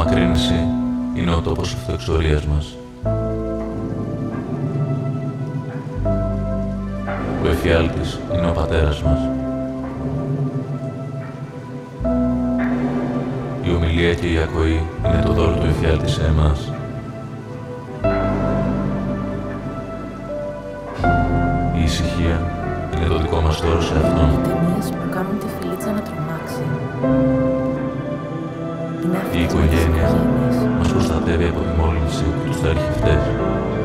απομακρύνηση είναι ο τόπος αυτοεξορίας μας. Ο εφιάλτης είναι ο πατέρας μας. Η ομιλία και η ακοή είναι το δώρο του εφιάλτη σε εμάς. Η ησυχία είναι το δικό μας δώρο σε αυτόν. Οι ταινίες που κάνουν τη Φιλίτσα να τρομάξει. Η οικογένεια μας προστατεύει από τη μόλυνση και τους ταρχευτές.